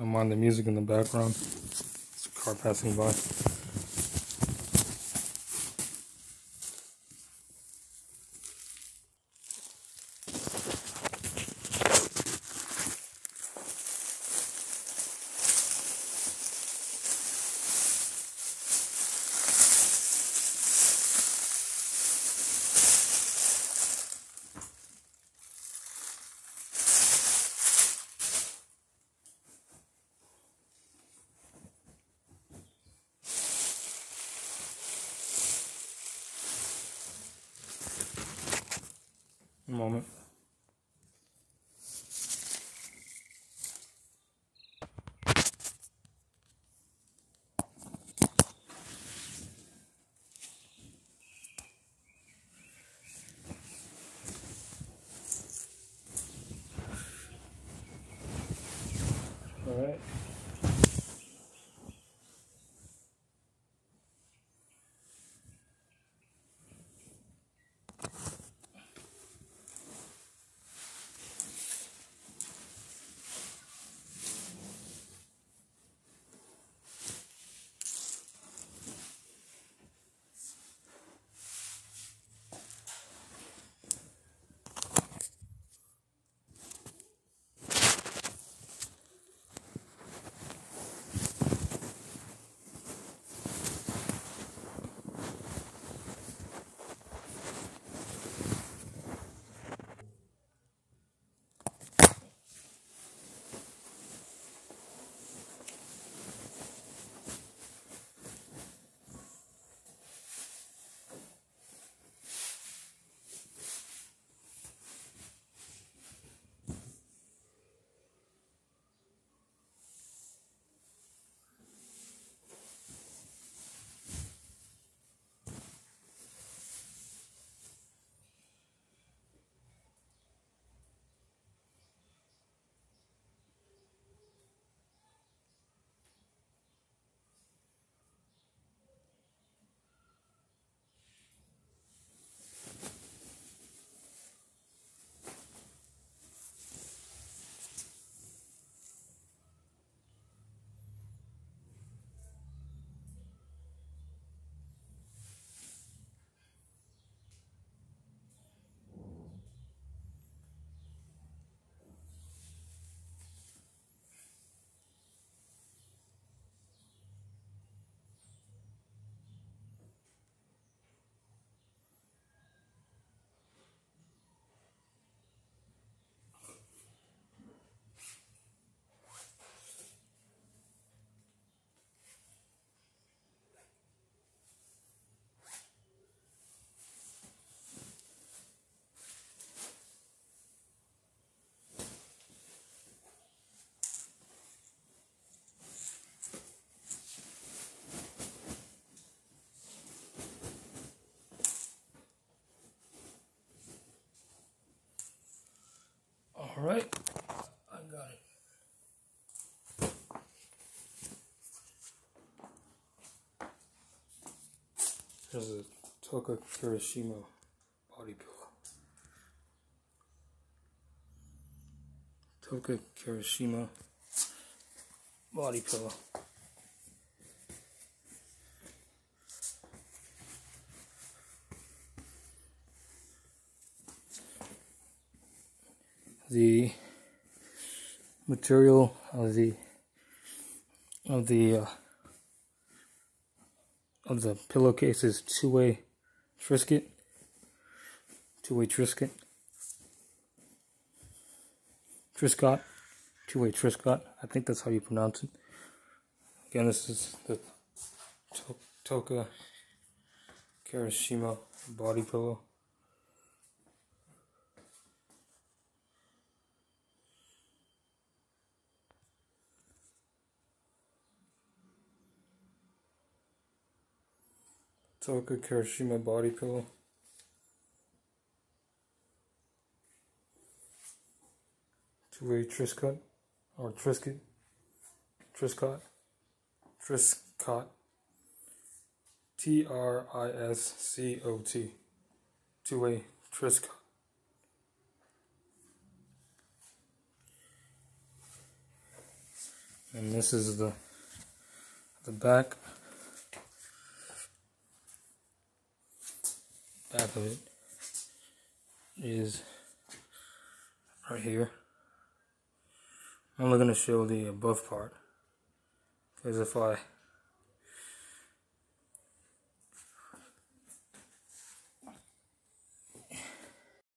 Don't mind the music in the background. It's a car passing by. A moment. All right. All right, I got it. Here's a Touka Kirishima body pillow. Touka Kirishima body pillow. The material of the pillowcase is two-way Triscuit. Two-way Triscuit. Triscot. Two-way Triscot. I think that's how you pronounce it. Again, this is the Touka Kirishima body pillow. Touka Kirishima body pillow. Two-way Triscot or Triscuit. Triscot. Triscot. Triscot. Two-way Triscot. And this is the back. Back of it is right here. I'm only going to show the above part, because if I